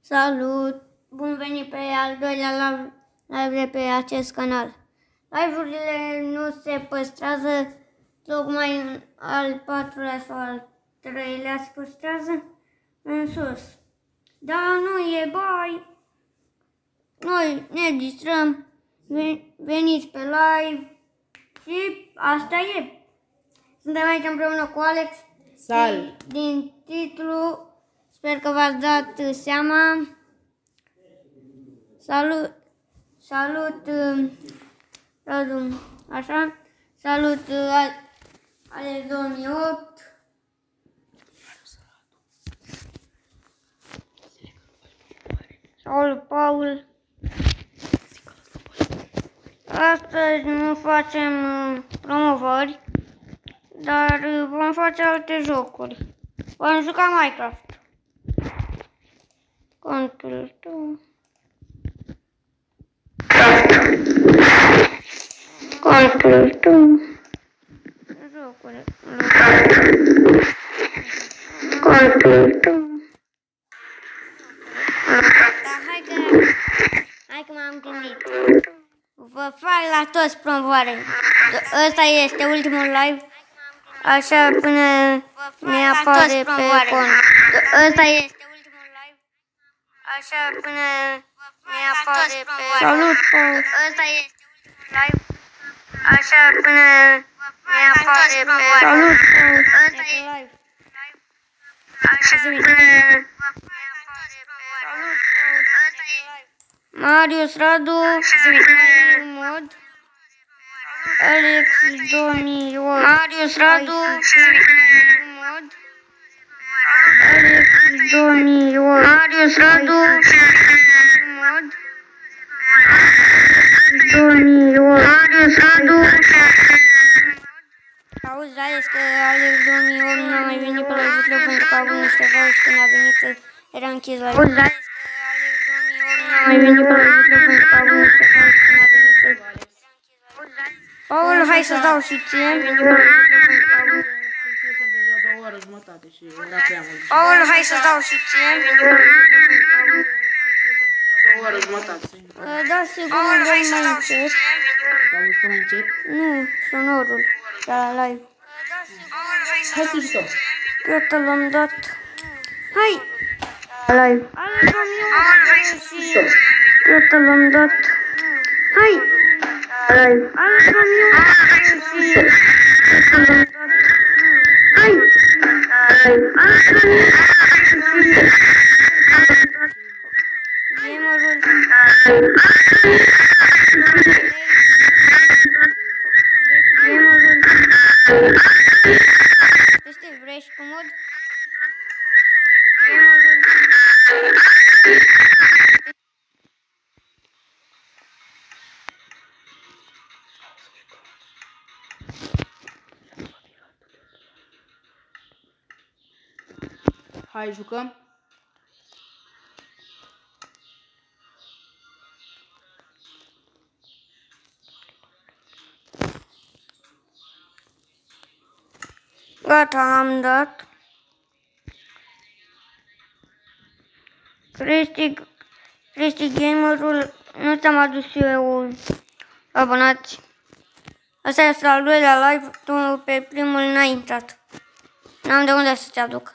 Salut! Bun venit pe al doilea live de pe acest canal. Live-urile nu se păstrează, tocmai în al patrulea sau al treilea se păstrează în sus. Dar nu e bai. Noi ne distrăm, veniți pe live și asta e. Suntem aici împreună cu Alex. Salut! Din titlu, sper că v-ați dat seama. Salut, Radu, așa, salut, Alex 2008. Salut, Paul. Astăzi nu facem promovări, dar vom face alte jocuri. Vom juca Minecraft. Contul tău. Contul tău. Jocuri. Contul tău. Dar hai că m-am gândit. Vă fac la toți promovare. Ăsta este ultimul live. Așa până ne apare pe cont. Ăsta este ultimul live. Așa până ne apare pe... Salut, Paul. Ăsta este ultimul live. Așa până ne apare pe... Salut, Paul. Ăsta e live. Așa până ne apare pe... Salut, Paul. Ăsta e live. Marius Radu, mod. Alex 2008. Marius Radu, mod. Alex 2008. Marius Radu, mod. 2008. Marius Radu. Auzi, Alex, că Alex 2008 nu a mai venit pe la YouTube pentru că a avut niște cauze când a venit, era închis la YouTube. Auzi, Alex, că Alex 2008 nu a mai venit pe la YouTube pentru că a avut niște cauze când a venit. Paul, hai să dau și ție. Paul, hai să dau și ție. Da, sigur, dăm mai încet. Nu, sonorul, la live. Hai să jucăm. Gata, l-am dat. Hai! Live. Gata, l-am dat. Hai! Live. Hai! Live. Gamerul. Gamerul. Este vrei și cu mod? Gamerul. Hai, jucăm. Gata, am dat. Cristi Gamerul, nu ți-am adus eu abonați. Asta este al doilea live, tu pe primul n-ai intrat. N-am de unde să-ți aduc.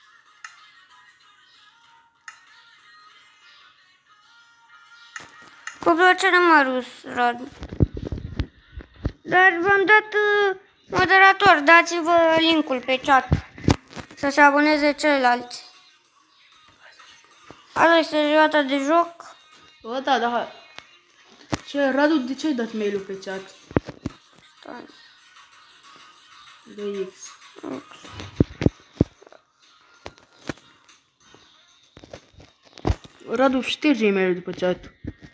Cu plăcere, Marius Radu. Dar v-am dat moderator, dați-vă linkul pe chat să se aboneze ceilalți. Asta este jocata de joc. Bă, da, hai. Ce, Radu, de ce ai dat mail-ul pe chat? Stai. De X. Radu, șterge e-mail-ul după chat.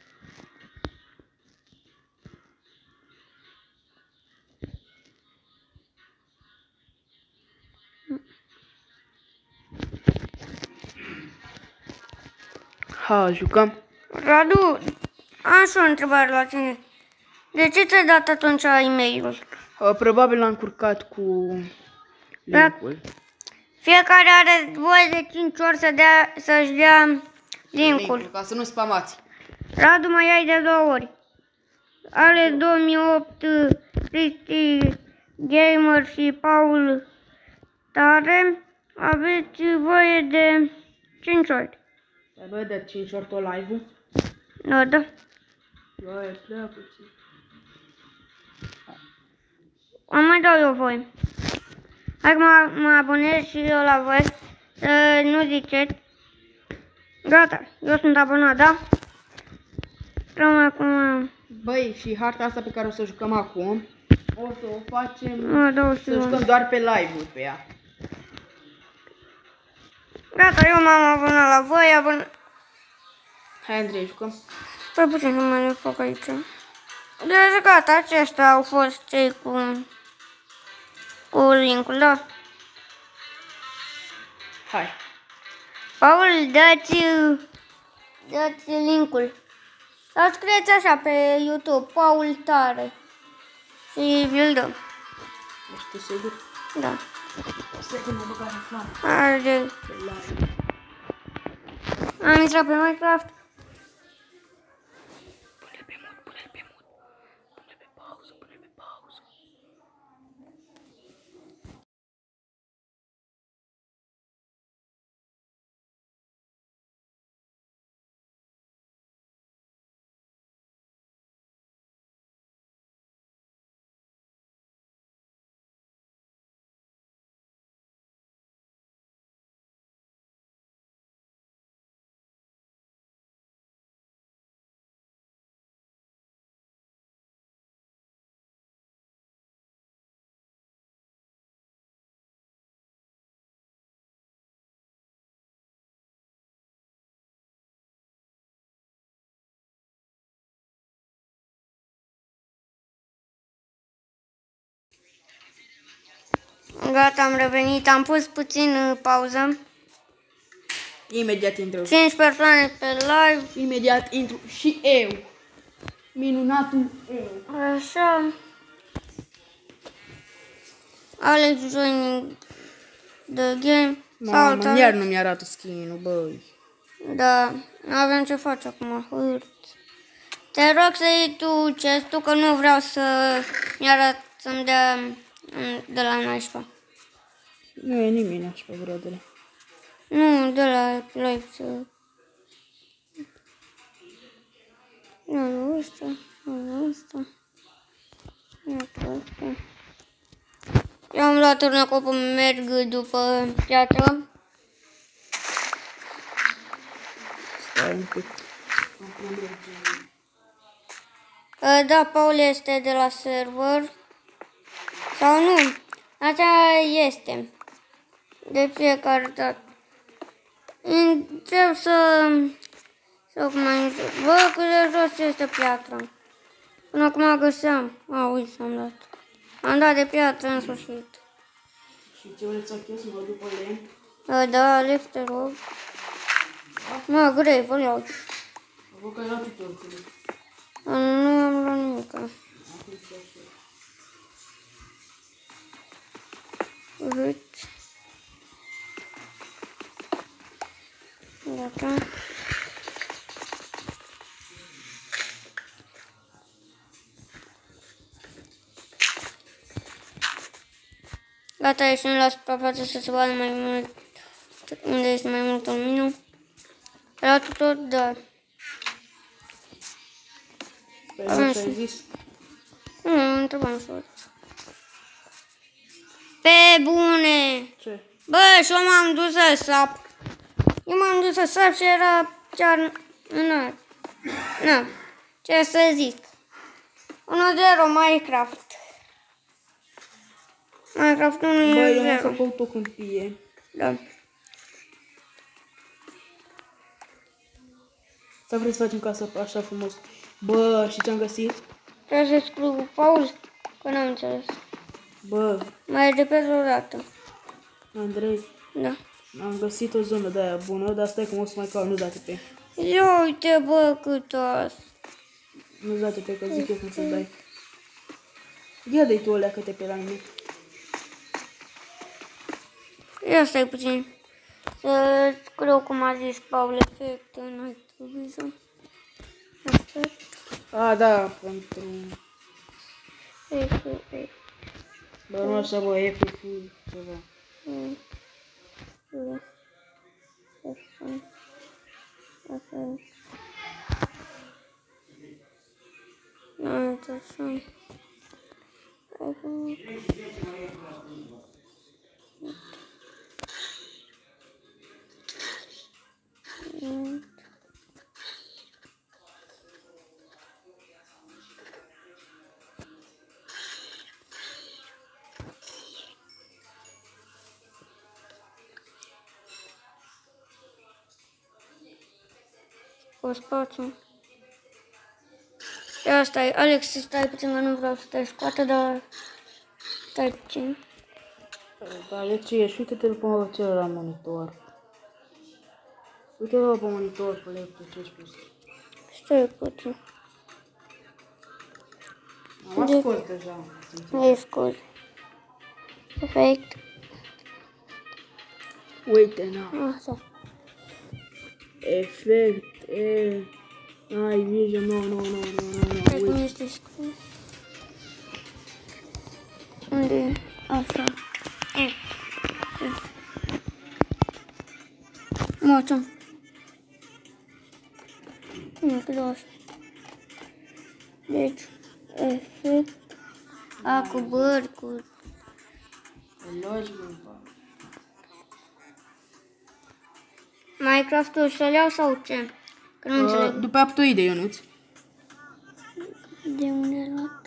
Ha, jucăm. Radu, am și o întrebare la tine. De ce ți-ai dat atunci e-mail-ul? Probabil l-am încurcat cu linkul. Fiecare are voie de 5 ori să-și dea linkul. Ca să nu spamați. Radu, mai ai de 2 ori. Alex 2008, Cristi Gamer și Paul Tare. Aveți voie de 5 ori. Bă, de 5 ori tot live-ul? Da. Bă, prea puțin. Am mai dau eu voi. Hai că mă abonez și eu la voi. Să nu ziceți. Gata, eu sunt abonat, da? Rămân acum. Băi, și harta asta pe care o să o jucăm acum, o să o facem, să eu. jucăm doar pe live-uri pe ea. Gata, eu m-am abonat la voi, Hai, Andrei, jucăm. Stai puțin să mă fac aici. Deci gata, acestea au fost cei cu linkul, da? Hai. Paul, dați linkul. Sau scrieți așa pe YouTube, Paul Tare. Și vi-l dăm. Ești sigur? Da. Stai că mă băga reclamă. Are. Pe live. Am intrat pe Minecraft. Pune pe mut, pune pe mut. Pune pe pauză, pune pe pauză. Gata, am revenit. Am pus puțin pauză. Imediat intru. 5 persoane pe live. Imediat intru și eu. Minunatul eu. Așa. Alex joining the game. Mamă, iar nu mi-arată skin-ul, băi. Da, nu avem ce face acum. Hârți. Te rog să iei tu chest-ul, că nu vreau să-mi arăt, să-mi dea de la nașpa. Nu e nimeni nașpa, brodere. Nu, de la live să... Nu, ăsta, nu, ăsta. Nu, ăsta. Eu am luat turnăcopul, merg după piatră. Stai un pic. Da, Paul este de la server. Sau nu, așa este. De fiecare dată. Încep să mai încep. Bă, cât de jos este piatra. Până acum găseam. Uite, s-am dat. Am dat de piatră în sfârșit. Și ce vreți să eu să vă duc pe lemn? Da, Alex, te rog. Mă, grei, vă iau. Vă că ai luat tutorțele. Nu am luat nimica. Uite. Gata. Gata, ieșim la suprafață să se vadă mai mult unde este mai multă lumină. La tot, da. Păi nu ce ai zis? Nu, întrebam să văd. Pe bune! Ce? Bă, și eu m-am dus să sap. Eu m-am dus să sap și era chiar înalt. Na, ce să zic. 1-0 Minecraft. Minecraft 1-0. Băi, eu mi-am făcut o câmpie. Da. Sau vrei să facem casă așa frumos? Bă, și ce-am găsit? Trebuie să scriu Paul, că n-am înțeles. Bă, Mai repet o dată. Andrei, Da. am găsit o zonă de aia bună, dar stai că mă o să mai caut, nu-ți date pe. Ia uite, bă, cât asta. Nu-ți date pe, că zic eu cum să-ți dai. Ia dă-i tu alea câte pe la mine. Ia stai puțin. să scriu cum a zis Paul, efect, noi trebuie să... Efect. A, da, pentru... Efect. Bă, nu așa, bă, efect, ceva. Efect. Nu, uite așa. O spațiu. Ia stai, Alex, stai puțin că nu vreau să te scoată, dar... Stai puțin. Da, de ce ești? Uite-te după celălalt monitor. Uite-te pe monitor, pe laptop, ce-ai spus. Stai puțin. Am ascult deja. Ai scos. Perfect. Uite, na. Așa. Efect, ai grijă, nu, Cred că uite. este scos. Unde e? Așa. Moțăm. Nu, că doar așa. Deci, efect. A, cu bări, cu... Minecraft-ul să-l iau sau ce? Că nu înțeleg. După aptoide, Ionuț. De unde ai luat?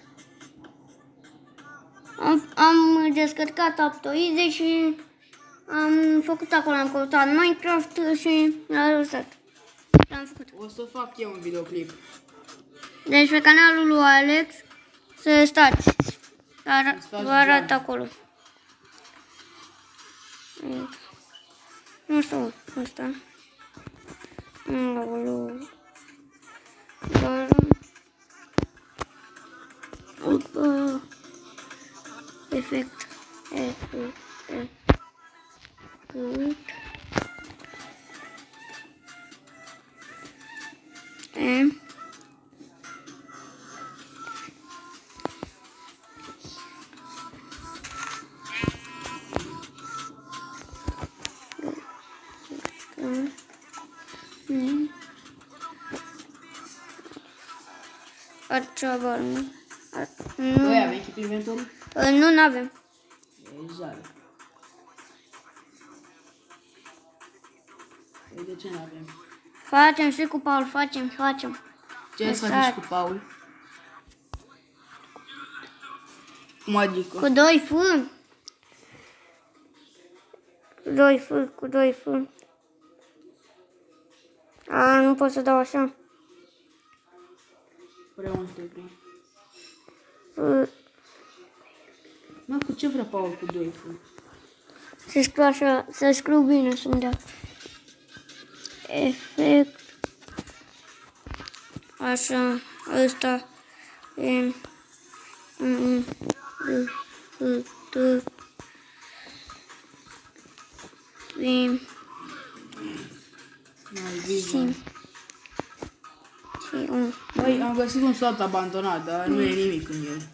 Am descărcat aptoide și am făcut acolo, am căutat Minecraft și l-am lăsat. L-am făcut. O să fac eu un videoclip. Deci pe canalul lui Alex să stați. Stați Vă arăt acolo. Nu știu ăsta. Doar... Efect. Altceva, nu? Noi avem chip inventory? Nu, n-avem. Exact. Păi de ce n-avem? Facem și cu Paul, facem. Ce ai să faci cu Paul? Cum adică? Cu 2 fâni. Cu doi fâni. A, nu pot să dau așa. Vreau un trebuie. Mă, cu ce vrea Paul cu 2 fâni? Să scriu așa, să scriu bine, să-mi dea. Efect. Așa, ăsta. Băi, am găsit un sat abandonat, dar nu e nimic în el.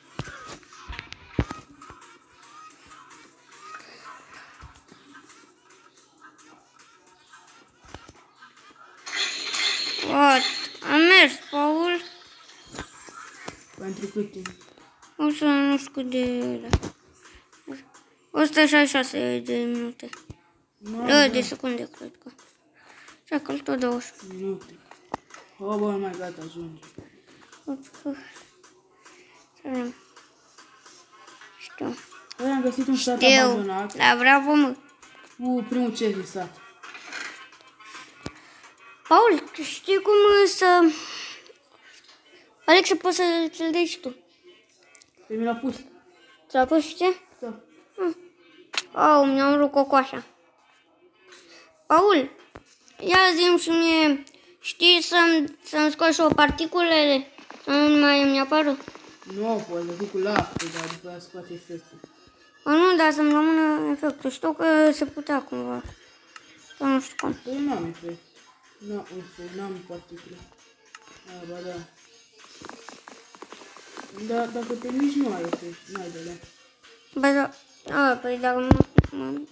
What? Am mers, Paul. Pentru cât timp? O să nu știu cât de... 166 de minute. De secunde, cred că. Așa că tot 20 minute. Oh, bă, mai gata, ajunge. Știu. Băi, am găsit un sat abandonat. Da, bravo, mă. Primul ce de sat. Paul, știi cum să... Alex, poți să-l dai și tu. Pe mi l-a pus. Ți-a pus și ce? Da. Au, mi-am rupt cocoașa. Paul, ia zi-mi și mie, știi să-mi scoți și o particulele? Să nu mai îmi apară? Nu, poți să fii cu lapte, dar după aia scoate efectul. Nu, dar să-mi rămână efectul. Știu că se putea cumva. Că nu știu cum. Păi n-am efect. N-am particule. Ba da. Dar dacă te miști nu ai efect, n-ai de alea. Bă, da, păi dacă nu.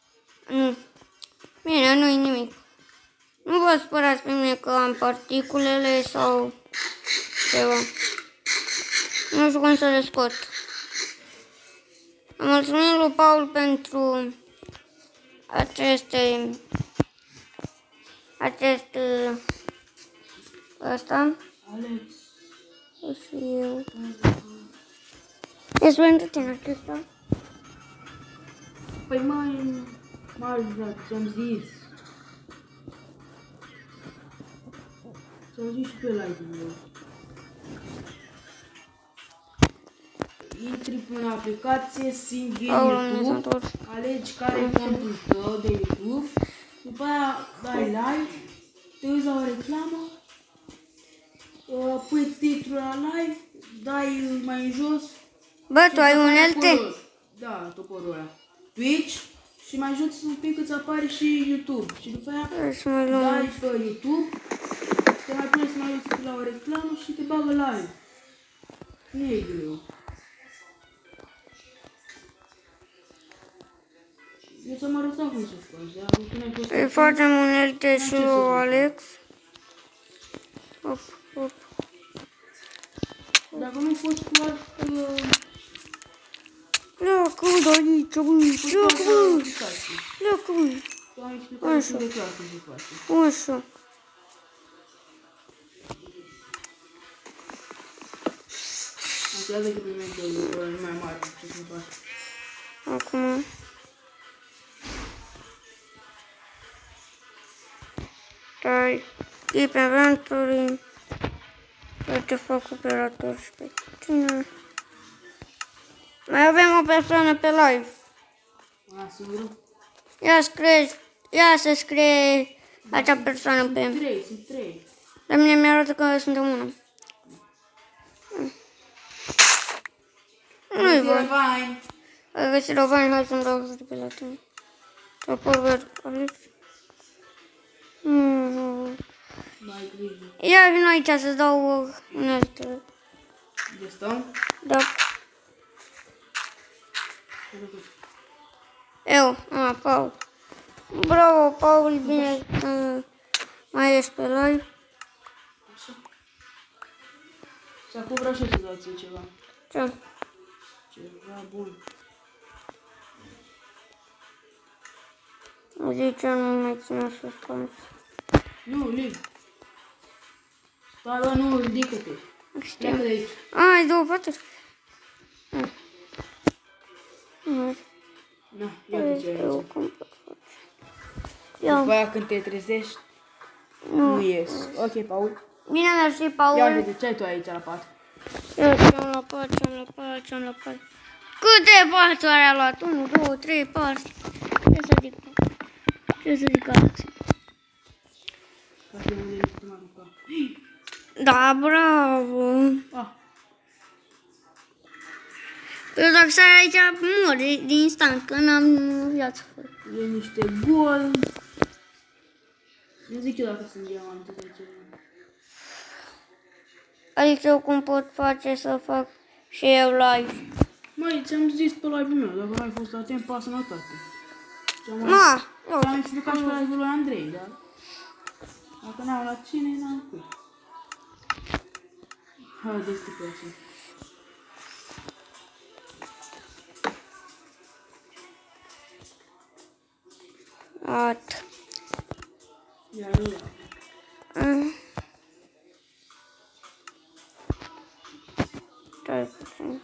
Bine, nu-i nimic. Nu vă spărați pe mine că am particulele sau ceva. Nu știu cum să le scot. Am mulțumit lui Paul pentru ăsta. Alex. Și eu. Este pentru tine acesta. Păi mai ți-am zis. Ți-am zis și pe live-ul meu. Intri în aplicație, singhi în YouTube, alegi care e contul tău de YouTube, după aia dai live, te uiți la o reclamă, pui titlul la live, dai mai în jos. Bă, tu ai unelte? Da, toporul ăla. Twitch și mai jos un pic îți apare și YouTube. Și după aia dai pe YouTube, te mai pune să mai uiți la o reclamă și te bagă live. Nu e greu. Eu ți-am arătat cum să faci, dar tu n-ai fost... Îi facem unelte și lui Alex. Hop, hop. Dacă nu fost clar, pleacă de aici, băi, pleacă, băi. Pleacă, băi. tu am explicat destul de clar cum se face. Așa. Înțelegă primește mai mare, ce să faci. Acum. Stai. E pe inventory. Eu te fac operator și pe tine. Mai avem o persoană pe live. Singură? Ia să scrie acea persoană pe... Sunt trei. Dar mine mi-arată că suntem una. Nu-i bun. Ai găsit o bani, hai să-mi dau să pe la tine. Toporul Alex. Mai grijă. Ia vino aici să-ți dau uneltele. De stau? Da. Eu, Paul. Bravo, Paul, bine că mai ești pe live. Așa. Și acum vreau și să dați ceva. Ce? Ceva bun. Zice, nu mai ține suspans. Nu, lig. Stai, bă, nu, ridică-te. Pleacă de aici. Ai, două paturi. Na, ia-te ce ai aici. Ia. După aia când te trezești, nu ies. Ok, Paul. Bine mersi, Paul. Ia uite, ce ai tu aici la pat? Eu ce-am la pat. Câte paturi a luat? 1, 2, 3, 4. Ce să zic asta? Da, bravo. Eu dacă stai aici, mor din instant, că n-am viață fără. E niște gol. Nu zic eu dacă sunt diamante sau ceva. Adică eu cum pot face să fac și eu live? Măi, ți-am zis pe live-ul meu, dacă n-ai fost atent, pa sănătate. Ți-am explicat și pe live-ul lui Andrei, dar dacă n-am la cine, n-am cui. Hai, dă-ți pe așa. At. Iar ăla. Stai puțin.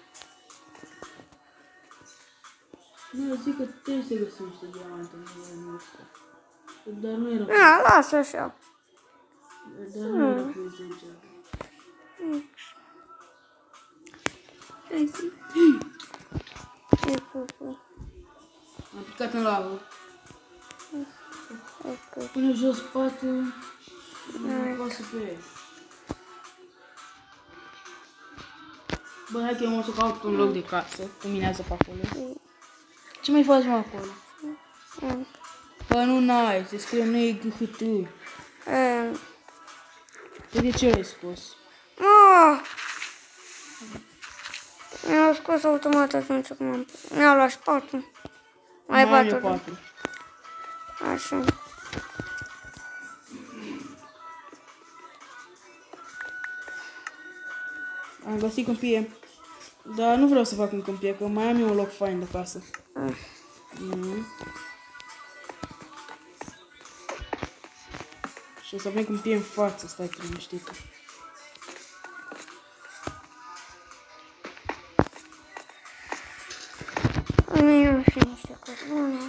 Nu, eu zic că trebuie să găsim niște diamante în jurul ăsta. Dar nu era Lasă așa. Dar nu era cu 10. Am picat în lavă. Pune jos patul. Nu pasă pe el. Bă, hai că eu mă să caut un loc de casă. Cu minează pe acolo. Ce mai faci, mă, acolo? Bă, nu n-ai, se scrie nu e GHT. De ce l-ai scos? Mi-au scos automat atunci cum mi-au luat 4. Mai am 4. 4. Așa. Am găsit câmpie. Dar nu vreau să fac în câmpie, că mai am eu un loc fain de casă. Și o să avem câmpie în față, stai liniștită. Nu știu niște cărbune.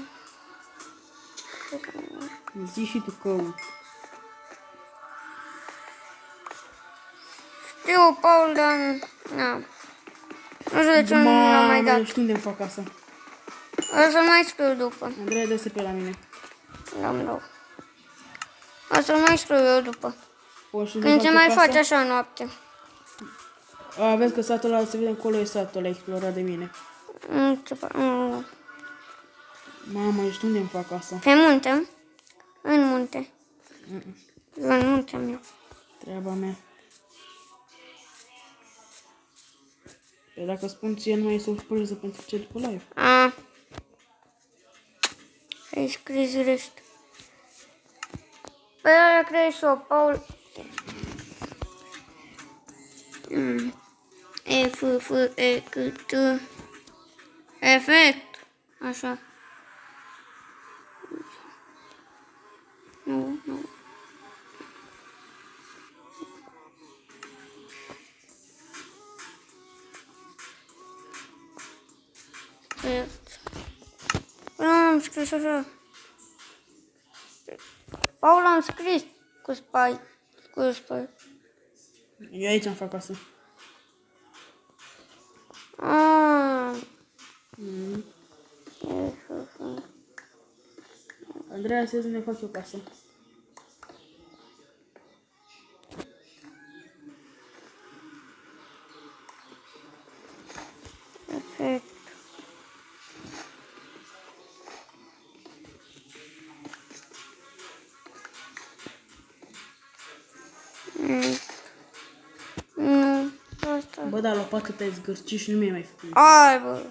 Zi și tu căut. Știu, Paul, dar na. Nu știu de ce nu l-am mai dat. Știu unde-mi fac asta. O să mai scriu după. Andreea, dă-se pe la mine. L-am luat. O să mai scriu eu după. Când se mai face așa noapte. Vezi că satul ăla, se vede încolo, e satul ăla explorat de mine. Mamă, ești unde-mi fac asta? Pe munte? În munte. În munte meu. Treaba mea. Păi dacă spun ție, nu mai e surpriză pentru ce după live. Ai scris rest. Păi ăla crezi și-o, Paul. E, F, F, E, C, T. Efect. Așa. Nu. Nu am scris așa. Paul am scris cu spai. Eu aici am fac asta. Andreea, să ne fac eu casă. Perfect. Asta. Bă, dar lopată te-ai zgârcit și nu mi-ai mai făcut. Ai, bă.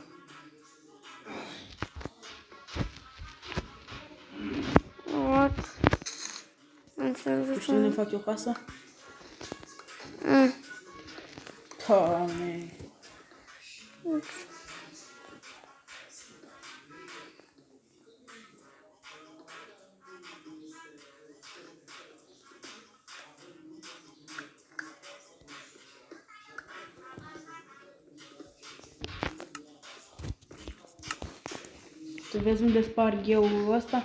What? Tu știi unde fac eu casa? Doamne. Tu vezi unde sparg eu ăsta?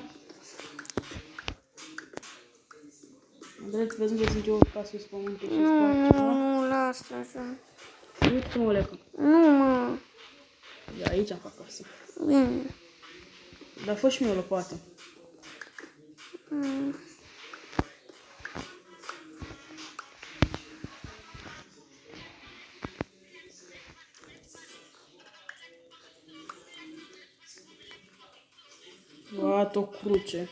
Andrei, tu vezi unde sunt eu ca sus pământul și sparg ceva? Nu, lasă așa. Uite mă, lecă. Nu, mă. Da, aici am fac casă. Bine. Dar fă și mie o lopată. Luat o cruce.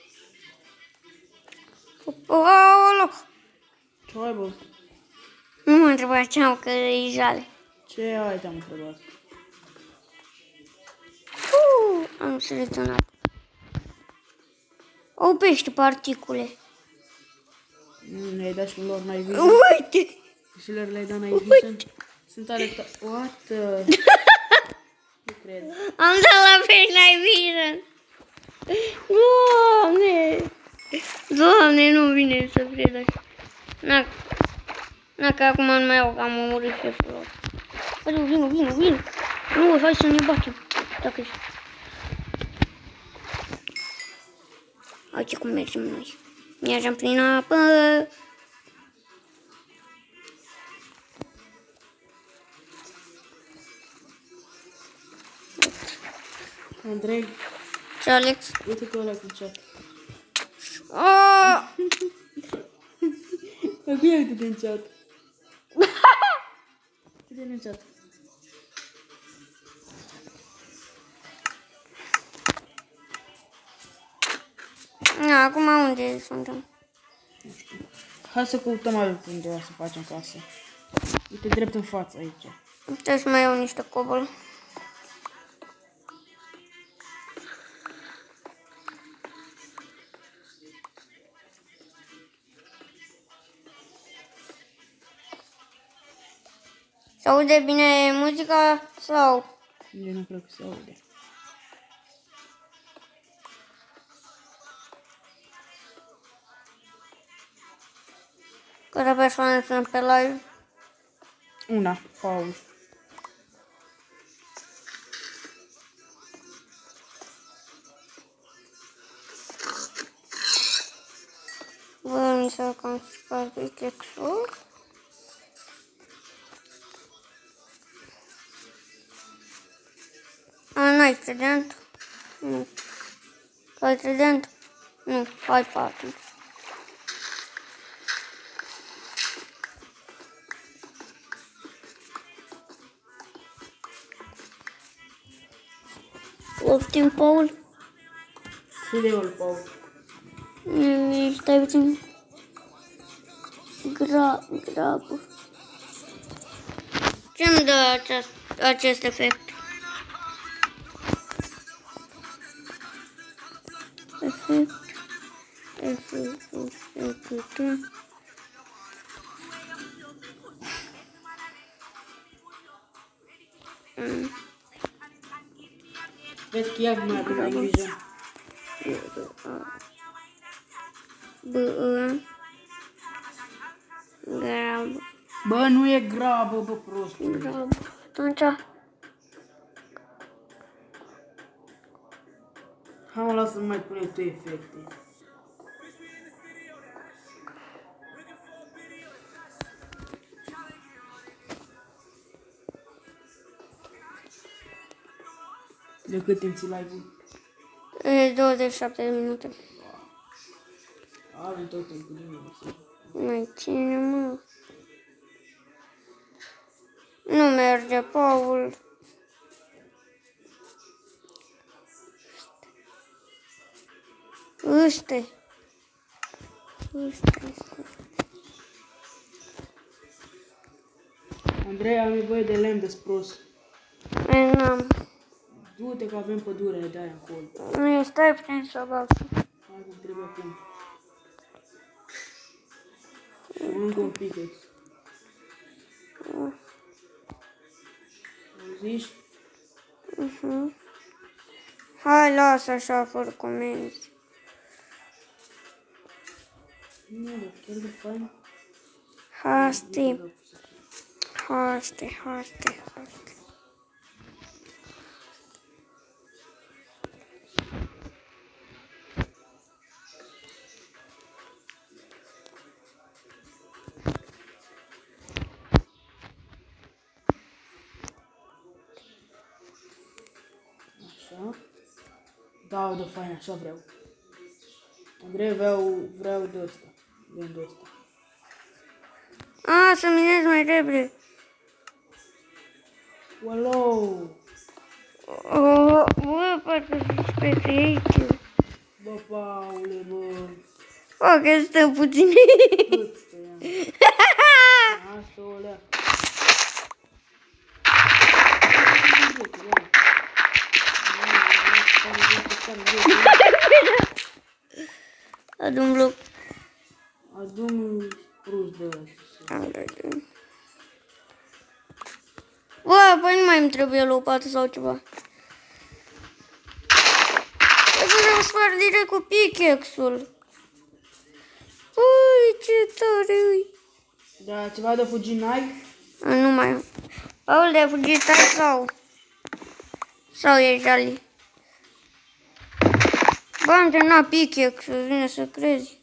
Aolo! Ce ai, bă? Nu mă întreba ce am, că e jale. Ce ai, te-am întrebat? Am selecționat. Oprește particule. Le-ai dat și lor Night Vision? Uite! Și lor le-ai dat Night Vision? Sunt ale What? Nu cred. Am dat la Face Night Vision. Doamne! Doamne, nu vine să cred așa. Na, că acum nu mai au, că am omorât șeful lor. Hai, vină. Nu, hai să ne batem. Dacă ești. Uite cum mergem noi. Mergem prin apă. Andrei. Ce, Alex? Uite tu ăla cu chat. Acum ia uite-te în chat. Uite-te în chat. Na, acum unde suntem? Nu știu. Hai să căutăm altundeva să facem casă. Uite, drept în față aici. Trebuie să mai iau niște cobol. Se aude bine muzica sau? Eu nu cred că se aude. Câte persoane sunt pe live? Una, Paul. Bă, mi s-a cam stricat pickaxe-ul. N-ai trident? Nu. Ai trident? Nu, hai pe atunci. Poftim, Paul? Câte-ul, Paul? Stai puțin. Grabă. Ce-mi dă acest efect? Efect. Vezi că ea mai are grijă. Grabă. Bă, nu e grabă, bă, prostul. Grabă. Atunci... Hai mă, lasă să mai pune tu efecte. De cât timp ții live-ul? 27 de minute. Avem tot timpul din mine. Mai ține, mă. Nu merge, Paul. Uite. Andrei, am nevoie de lemn de spros. N-am. Du-te că avem pădure de aia acolo. Nu, stai puțin să bag. Hai cum trebuie acum. Încă un pickaxe. Auziși? Hai, lasă așa, fără comenzi. Nu, bă, chiar de fain. Haste. Așa. Da, de fain, așa vreau. Andrei, vreau de ăsta. Vrem de ăsta. Să minezi mai repede. Wow! Bă, parcă zici pe creative. Bă, Paule, bă. O, că stăm puțin. Cât stăiam? Asta o lea. Adu-mi bloc. Adu-mi spruț de ăsta. Bă, păi nu mai îmi trebuie lopată sau ceva. Vreau să fac direct cu pickaxe-ul. Ui, ce tare ui. Da, ceva de fugit n-ai? Nu mai am. Paul, de fugit ai sau? Sau e jali? Bă, am terminat pickaxe-ul, vine să crezi.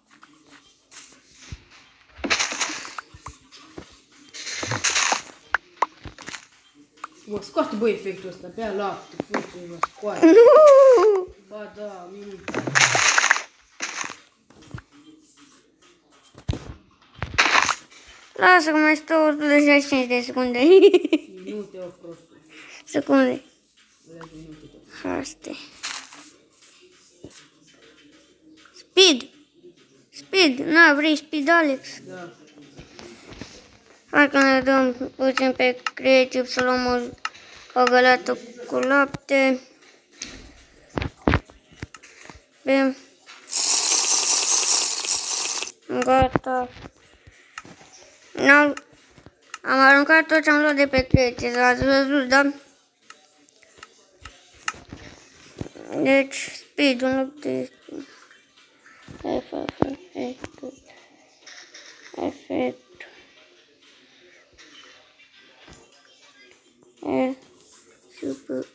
Bă, scoate, bă, efectul ăsta, bea lapte, fuge, bă, scoate. Nu! Ba da, mie nu-mi place. Lasă că mai stă 165 de secunde. Minute, o prostul. Secunde. Minute. Haste. Speed! Speed! Na, vrei speed, Alex? Da. Hai că ne dăm puțin pe creativ să luăm o găleată cu lapte. Bem. Gata. Am aruncat tot ce am luat de pe creativ, ați văzut, da? Deci, speed, un loc de efect. Super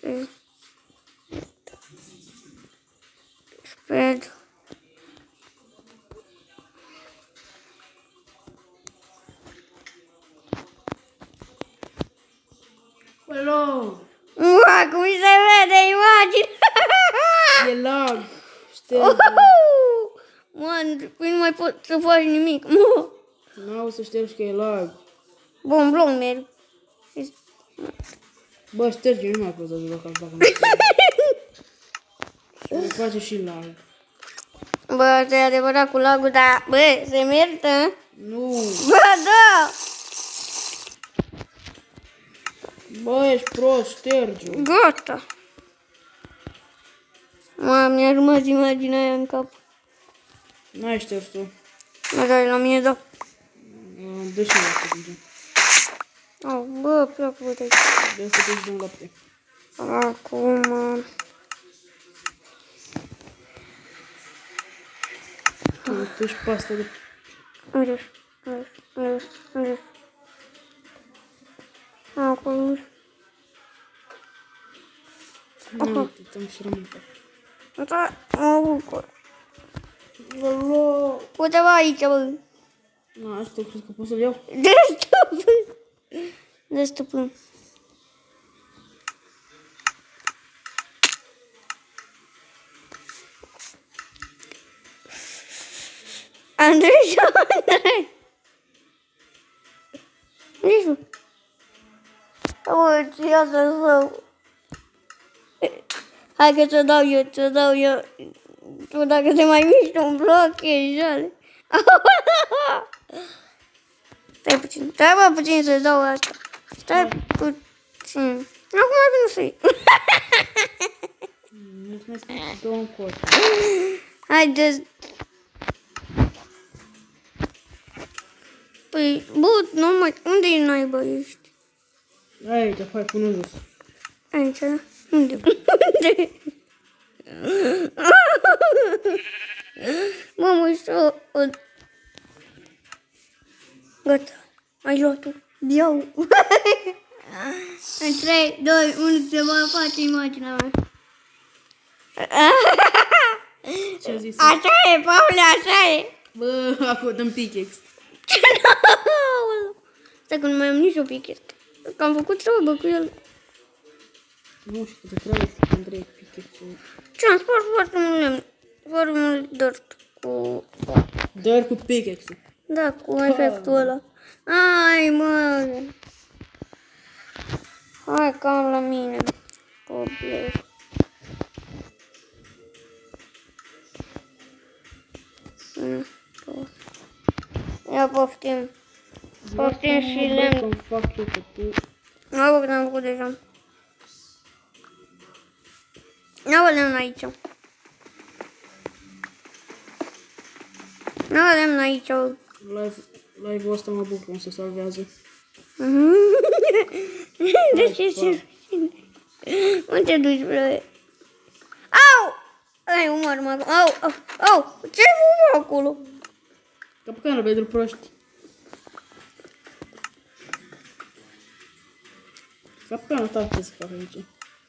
spread. Hello! Ua, cum se vede imagine! E lag. Șterge. Man, păi nu mai pot să faci nimic. N-au să ștergi că e lag. Bun, merg. Bă, șterge, nu mai poți să joc așa dacă nu ștergi. Și îmi face și lag. Bă, asta e adevărat cu lagul, dar, bă, se merită? Nu. Bă, da! Bă, ești prost, șterge-o. Gata! Mi-a rămas imaginea aia în cap. N-ai șters-o. Mă dai la mine, da. Dă și lapte, din Au, bă, pleacă, bă, de aici. de să te-și dăm lapte. Acum... Tu și pasta de... Unde-s? Acolo. Nu, uite-mi și rămân pe. Da, mă bucur. Alo! Uite-vă aici, bă. Na, asta cred că pot să-l iau. De stăpân. Andrei și Andrei. Nici nu. Bă, ce ia să zău. Hai că ți-o dau eu, Tu dacă te mai miști un bloc, e jale. Stai bă puțin să-ți dau asta. Stai puțin. Acum vin să-i. Mulțumesc că dau un cod. Haideți. Păi, bă, nu mai... Unde-i naiba ești? Aici, hai, pune jos. Aici, da? Unde? Unde? Mamă, și-o... Gata. Ai luat-o. Biau. În 3, 2, 1, se va face imaginea mea. Ce-a zis? Așa e, Paule, așa e. Bă, acum dăm pickaxe. Stai că nu mai am nici o pichet. Că am făcut treabă cu el. Nu știu câte trebuie să Andrei pickaxe. Ce am spart foarte mult lemn. Foarte mult dirt cu... Doar cu pickaxe. Da, cu efectul ăla. Ai, mă. Hai cam la mine. Cobler. Ia poftim. Poftim și lemn. Cum fac eu că tu... Nu, că am făcut deja. Nu lemn aici. Nu lemn aici. Live-ul ăsta mă bucur cum se salvează. De ce se... Unde te duci, bro? Au! Ai, umăr-mă. Au! Ce-ai făcut acolo? Capcană, pentru proști. Capcană ta ce să fac aici.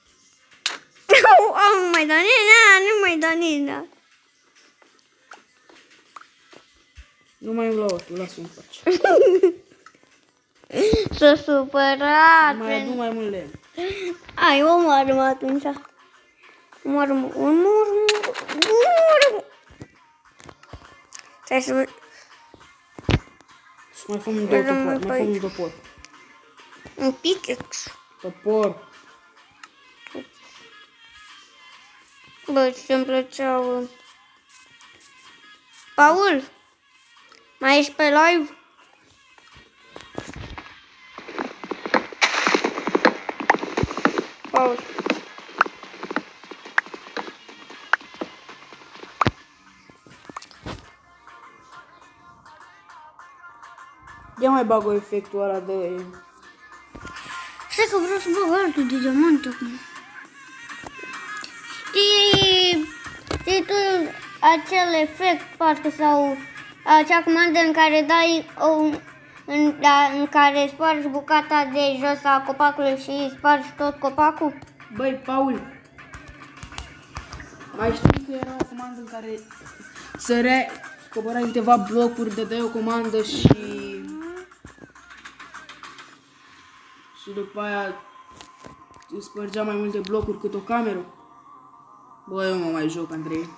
Au, nu mai da nici, nu mai da nici. Nu mai îmi lua otul, lasă-mi în pace. S-a supărat. Mai adu mai mult lemn. Ai, omoară-mă atunci. Omoară-mă. Stai să... Și mai făm două topor, mai făm un topor. Un pickaxe. Topor. Bă, ce-mi plăceau. Paul, mai ești pe live? Paul. Ia mai bag efectul ăla de... Stai că vreau să bag altul de diamant acum. Știi tu acel efect, parcă, sau acea comandă în care dai în care spargi bucata de jos a copacului și spargi tot copacul? Băi, Paul, mai știi că era o comandă în care coborai câteva blocuri, dădeai o comandă și după aia îți spărgea mai multe blocuri cât o cameră? Bă, eu mă mai joc, Andrei.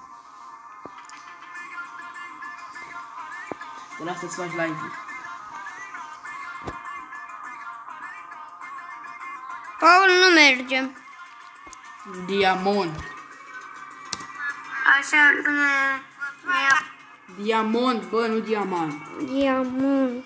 Te las să-ți faci live-ul. Paul, nu merge. Diamond. Așa, Diamond, bă, nu diamant. diamant.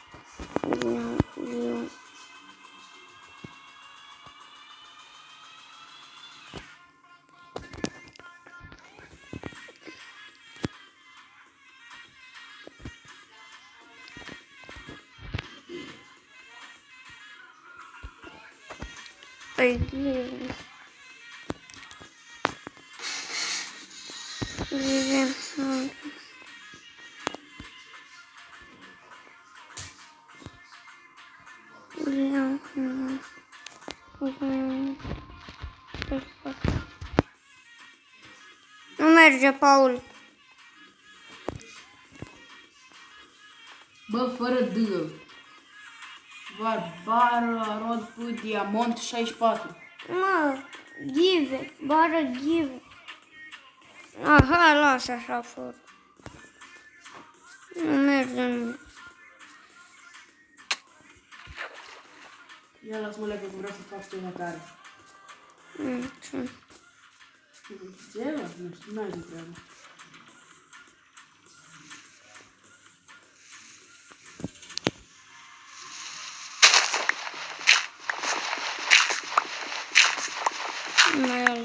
Nu merge, Paul. Bă, fără D. Bară, rod, put, diamant, 64. Mă, give, bară give. Aha, lasă așa fără. Nu merge, nu. Ia las-mă lecă că vreau să fac stomacare. Ce? Ce, mă? Nu știu, n-ai de treabă. Mai ales.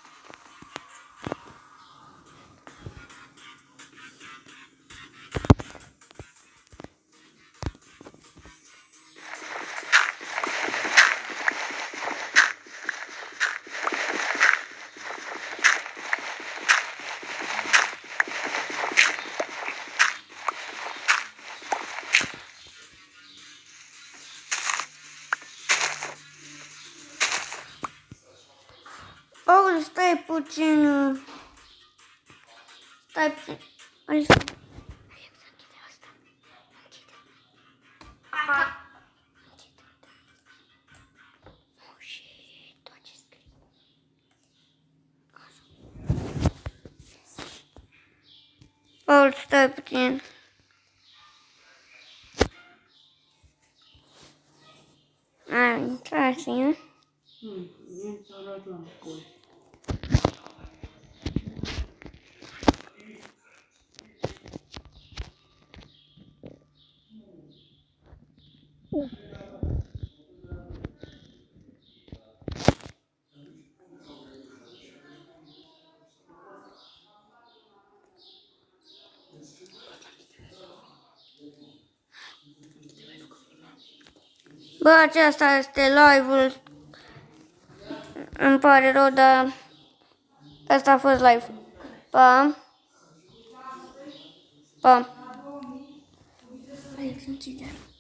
Paul, stai puțin. Stai puțin. Alex, închide asta. Închide. Oh, shit, tot ce scrie. Paul, stai puțin. Ai intrat, nu? Nu ți-a luat la acolo. Bă, aceasta este live-ul. Îmi pare rău, dar asta a fost live. Pa. Pa. Alex, închide.